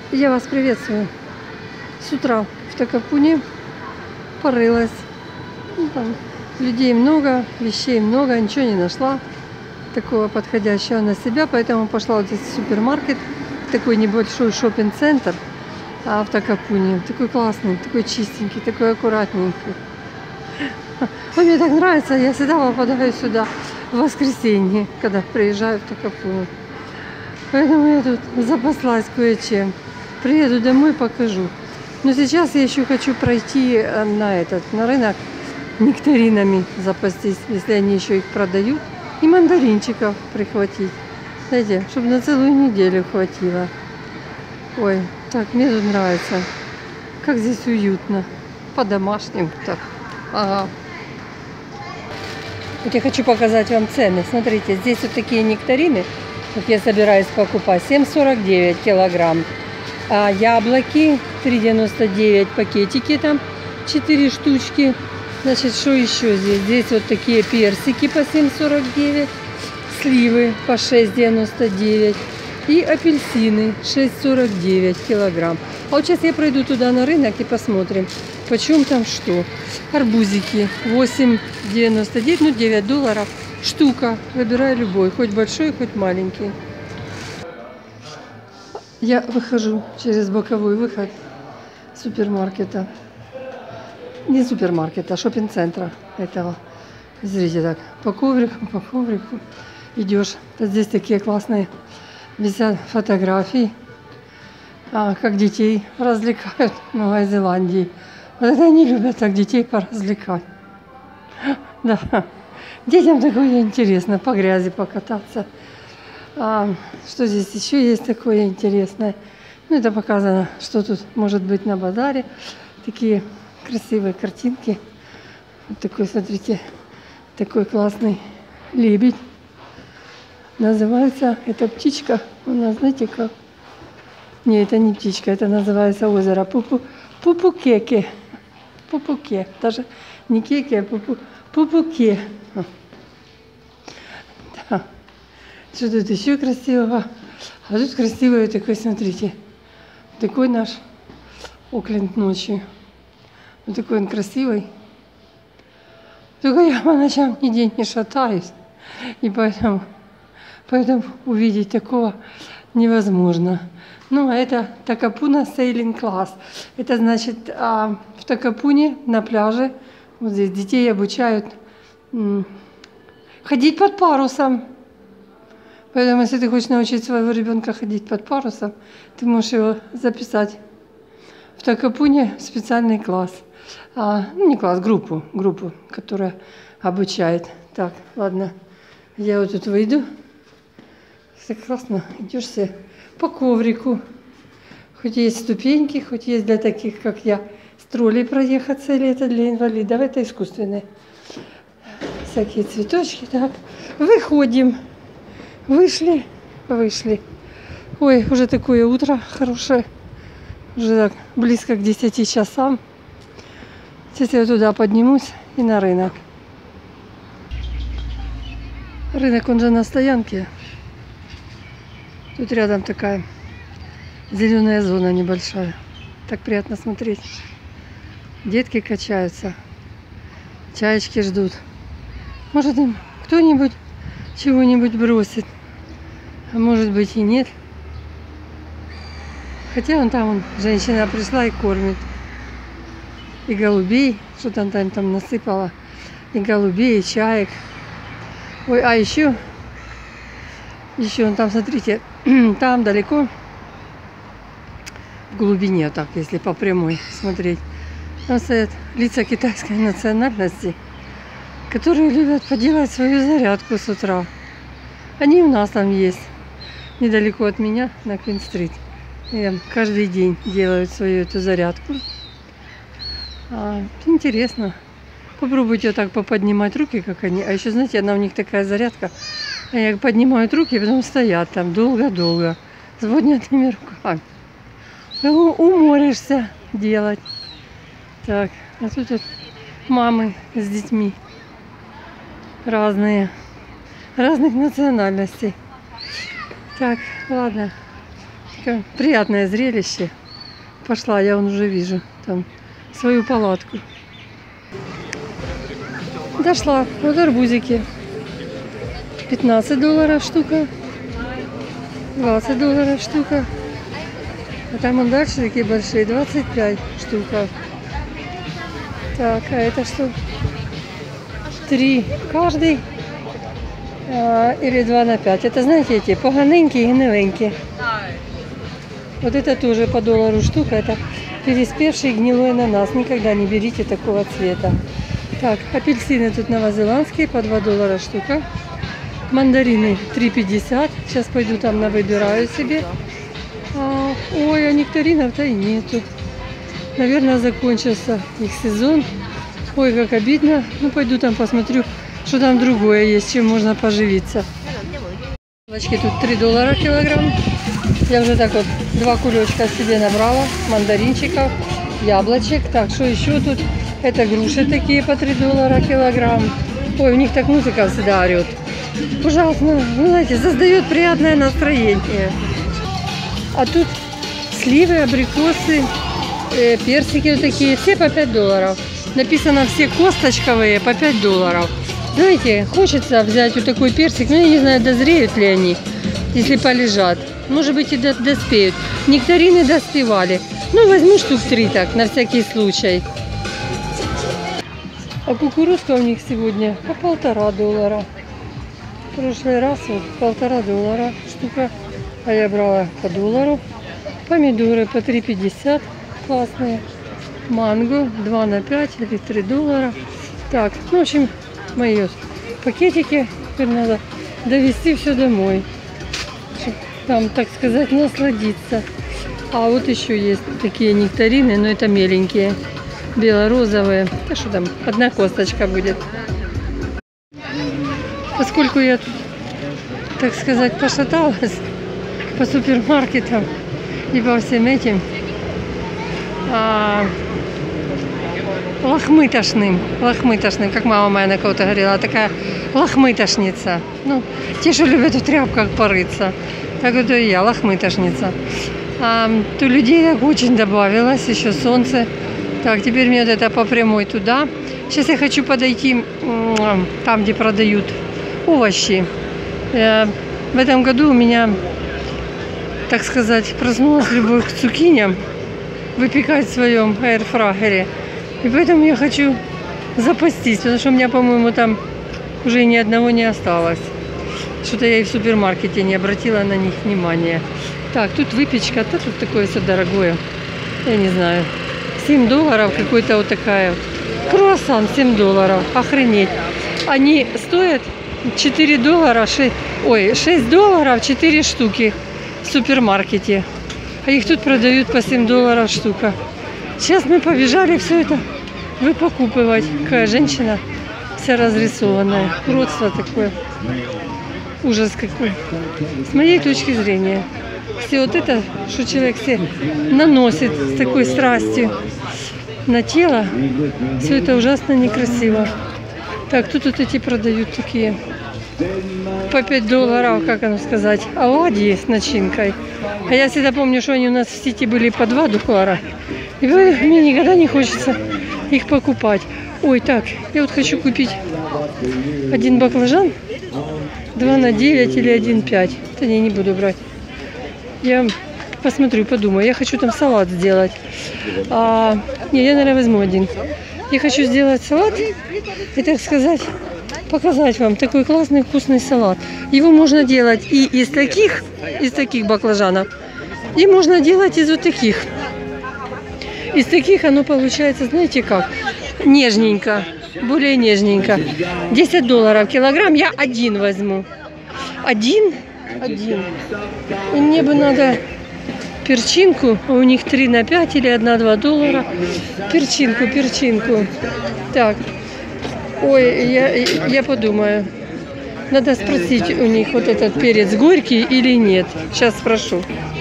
Я вас приветствую. С утра в Токапуне порылась. Ну, там людей много, вещей много, ничего не нашла такого подходящего на себя, поэтому пошла вот здесь в супермаркет, такой небольшой шопинг-центр в Токапуне. Такой классный, такой чистенький, такой аккуратненький. Он мне так нравится, я всегда попадаю сюда в воскресенье, когда приезжаю в Токапуну. Поэтому я тут запаслась кое-чем. Приеду домой, покажу. Но сейчас я еще хочу пройти на рынок нектаринами запастись, если они еще их продают. И мандаринчиков прихватить. Знаете, чтобы на целую неделю хватило. Ой, так, мне тут нравится. Как здесь уютно. По-домашнему так. Ага. Вот я хочу показать вам цены. Смотрите, здесь вот такие нектарины, как я собираюсь покупать. 7,49 килограмм. А яблоки 3,99 пакетики, там 4 штучки. Значит, что еще здесь? Здесь вот такие персики по 7,49, сливы по 6,99 и апельсины 6,49 килограмм. А вот сейчас я пройду туда на рынок и посмотрим, почем там что. Арбузики 8,99, ну $9 штука. Выбираю любой, хоть большой, хоть маленький. Я выхожу через боковой выход супермаркета. Не супермаркета, а шопинг-центра этого. Смотрите, так, по коврику идешь. Здесь такие классные висят фотографии, как детей развлекают в Новой Зеландии. Вот это они любят так детей поразвлекать. Да, детям такое интересно, по грязи покататься. Что здесь еще есть такое интересное? Ну, это показано, что тут может быть на базаре. Такие красивые картинки. Вот такой, смотрите, такой классный лебедь. Называется, это птичка. У нас, знаете, как? Не, это не птичка, это называется озеро Пупукеке. Пупуке. Даже не кеке, а Пупуке. Да. Что тут еще красивого? А тут красивый такой, смотрите, такой наш Окленд ночью. Вот такой он красивый. Только я по ночам ни день не шатаюсь. И поэтому увидеть такого невозможно. Ну, а это Токапуна Сейлинг Класс. Это значит, в Токапуне на пляже, вот здесь детей обучают ходить под парусом. Поэтому, если ты хочешь научить своего ребенка ходить под парусом, ты можешь его записать в Токапуне в специальный класс. Ну, не класс, группу, которая обучает. Так, ладно, я вот тут выйду. Так классно, идешь себе по коврику. Хоть есть ступеньки, хоть есть для таких, как я, с троллей проехаться, или это для инвалидов, это искусственные. Всякие цветочки, так. Выходим. Вышли. Ой, уже такое утро хорошее. Уже так близко к 10 часам. Сейчас я туда поднимусь и на рынок. Рынок, он же на стоянке. Тут рядом такая зеленая зона небольшая. Так приятно смотреть. Детки качаются. Чаечки ждут. Может, им кто-нибудь чего-нибудь бросит. А может быть и нет. Хотя вон женщина пришла и кормит. И голубей, что-то там насыпала. И голубей, и чаек. Ой, а еще вон там, смотрите, там далеко, в глубине, так, если по прямой смотреть, там стоят лица китайской национальности, которые любят поделать свою зарядку с утра. Они у нас там есть, недалеко от меня, на Квин-стрит. Каждый день делают свою эту зарядку. Интересно. Попробуйте вот так поподнимать руки, как они. А еще, знаете, у них такая зарядка. Они поднимают руки, и потом стоят там долго-долго. С поднятыми руками. Уморишься делать. Так, а тут вот мамы с детьми. Разные. Разных национальностей. Так, ладно. Приятное зрелище. Пошла, я вон уже вижу там свою палатку. Дошла. Вот арбузики. 15 долларов штука. 20 долларов штука. А там вон дальше такие большие. 25 штука. Так, а это что? 3 каждый. Или 2 на 5. Это, знаете, эти поганенькие и гниленькие. Вот это тоже по доллару штука. Это переспевший гнилой ананас. Никогда не берите такого цвета. Так, апельсины тут новозеландские по 2 доллара штука. Мандарины 3,50. Сейчас пойду там навыбираю себе. Ой, а нектаринов-то и нету. Наверное, закончился их сезон. Ой, как обидно. Ну, пойду там посмотрю, что там другое есть, чем можно поживиться. Яблочки тут 3 доллара килограмм. Я уже так вот 2 кулечка себе набрала. Мандаринчиков, яблочек. Так, что еще тут? Это груши такие по 3 доллара килограмм. Ой, у них так музыка всегда орет. Ужасно. Вы знаете, создает приятное настроение. А тут сливы, абрикосы, персики вот такие. Все по 5 долларов. Написано все косточковые по 5 долларов. Знаете, хочется взять вот такой персик. Но я не знаю, дозреют ли они, если полежат. Может быть, и доспеют. Нектарины доспевали. Ну, возьму штук 3 так, на всякий случай. А кукурузка у них сегодня по 1,5 доллара. В прошлый раз вот 1,5 доллара штука. А я брала по доллару. Помидоры по 3,50. Классные. Манго 2 на 5 или 3 доллара. Так, ну, в общем, мои пакетики. Теперь надо довести все домой. Там, так сказать, насладиться. А вот еще есть такие нектарины, но это меленькие. Бело-розовые. А что там? Одна косточка будет. Поскольку я, так сказать, пошаталась по супермаркетам и по всем этим лохмытошным, как мама моя на кого-то говорила, такая лохмытошница. Ну, те, что любят в тряпках порыться. Так вот и я, лохмытошница. То людей так очень добавилось, еще солнце. Так, теперь мне вот это по прямой туда. Сейчас я хочу подойти там, где продают овощи. В этом году у меня, так сказать, проснулась любовь к цукиням выпекать в своем аэрфрагере. И поэтому я хочу запастись, потому что у меня, по-моему, там уже ни одного не осталось. Что-то я и в супермаркете не обратила на них внимания. Так, тут выпечка, да, тут такое все дорогое. Я не знаю. 7 долларов какой-то вот такая вот. Круассан 7 долларов. Охренеть. Они стоят 4 доллара, 6 долларов 4 штуки в супермаркете. А их тут продают по 7 долларов штука. Сейчас мы побежали все это выпокупывать. Какая женщина вся разрисованная. Уродство такое. Ужас какой. С моей точки зрения. Все вот это, что человек себе наносит с такой страстью на тело, все это ужасно некрасиво. Так, тут вот эти продают такие по 5 долларов, как оно сказать, оладьи с начинкой. А я всегда помню, что они у нас в сети были по 2 доллара. И мне никогда не хочется их покупать. Ой, так, я вот хочу купить 1 баклажан, 2 на 9 или 1,5. Да не буду брать. Я посмотрю, подумаю. Я хочу там салат сделать. Не, я, наверное, возьму 1. Я хочу сделать салат и, так сказать, показать вам такой классный вкусный салат. Его можно делать и из таких баклажанов, и можно делать из вот таких. Из таких оно получается, знаете как, нежненько, более нежненько. 10 долларов килограмм, я 1 возьму. 1. И мне бы надо перчинку, у них 3 на 5 или 1-2 доллара. Перчинку. Так, ой, я подумаю. Надо спросить у них, вот этот перец горький или нет. Сейчас спрошу.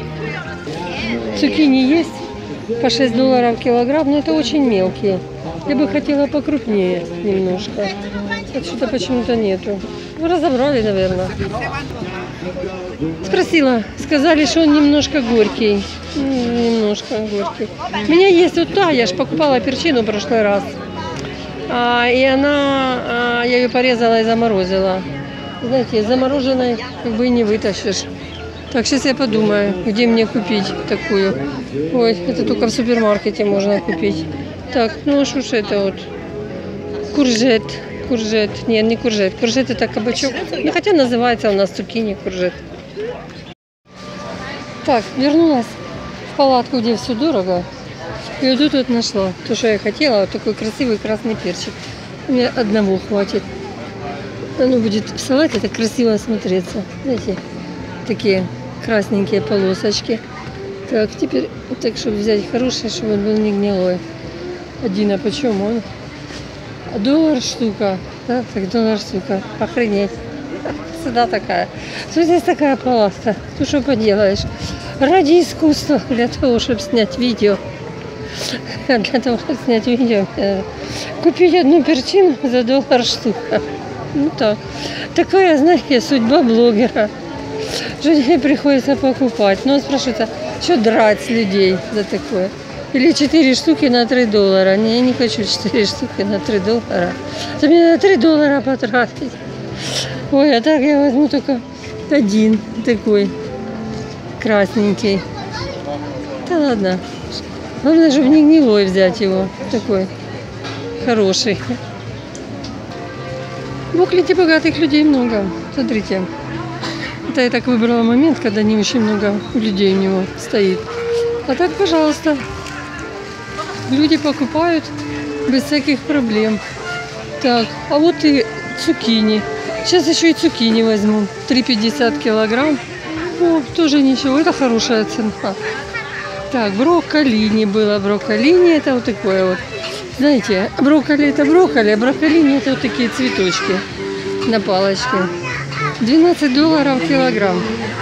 Цукини есть по 6 долларов килограмм, но это очень мелкие. Я бы хотела покрупнее немножко. Вот что-то почему-то нету. Вы разобрали, наверное. Спросила, сказали, что он немножко горький. Немножко горький. У меня есть вот та, я же покупала перчину в прошлый раз. И она, я ее порезала и заморозила. Знаете, замороженной как бы и не вытащишь. Так, сейчас я подумаю, где мне купить такую. Ой, это только в супермаркете можно купить. Так, ну а что ж это вот? Куржет. Куржет. Нет, не куржет. Куржет это кабачок. Ну, хотя называется у нас цукини куржет. Так, вернулась в палатку, где все дорого. И вот тут вот нашла то, что я хотела. Вот такой красивый красный перчик. Мне одного хватит. Оно будет в салате так красиво смотреться. Знаете, такие красненькие полосочки. Так, теперь, так, чтобы взять хороший, чтобы он был не гнилой. Один, а почем он? $1 штука. Да, так $1 штука. Охренеть. Всегда такая. Что здесь такая палатка? Ну что поделаешь? Ради искусства, для того, чтобы снять видео. Для того, чтобы снять видео, купить одну перчину за $1 штука. Ну так. Такая, знаете, судьба блогера. Что ей приходится покупать. Но он спрашивает, что драть с людей за такое? Или 4 штуки на $3. Не, я не хочу 4 штуки на $3. То мне надо $3 потратить. Ой, а так я возьму только один такой красненький. Да ладно. Главное, чтобы не гнилой взять его. Такой хороший. В Окленде богатых людей много. Смотрите. Это я так выбрала момент, когда не очень много людей у него стоит. А так, пожалуйста. Люди покупают без всяких проблем. Так, а вот и цукини. Сейчас еще и цукини возьму. 3,50 килограмм. О, тоже ничего. Это хорошая цена. Так, брокколини было. Брокколини это вот такое вот. Знаете, брокколи это брокколи, а брокколини это вот такие цветочки на палочке. $12 килограмм.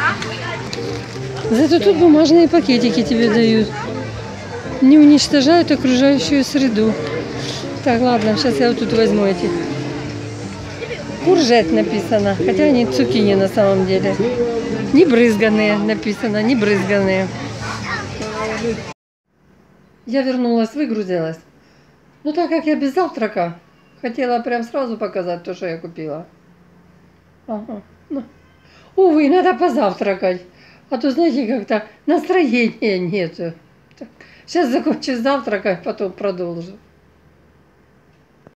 Зато тут бумажные пакетики тебе дают. Не уничтожают окружающую среду. Так, ладно, сейчас я вот тут возьму эти. Куржет написано, хотя они цукини на самом деле. Не брызганые написано, не брызганые. Я вернулась, выгрузилась. Ну так как я без завтрака, хотела прям сразу показать то, что я купила. Ага. Ну. Увы, надо позавтракать. А то, знаете, как-то настроения нету. Так. Сейчас закончу завтракать, потом продолжу.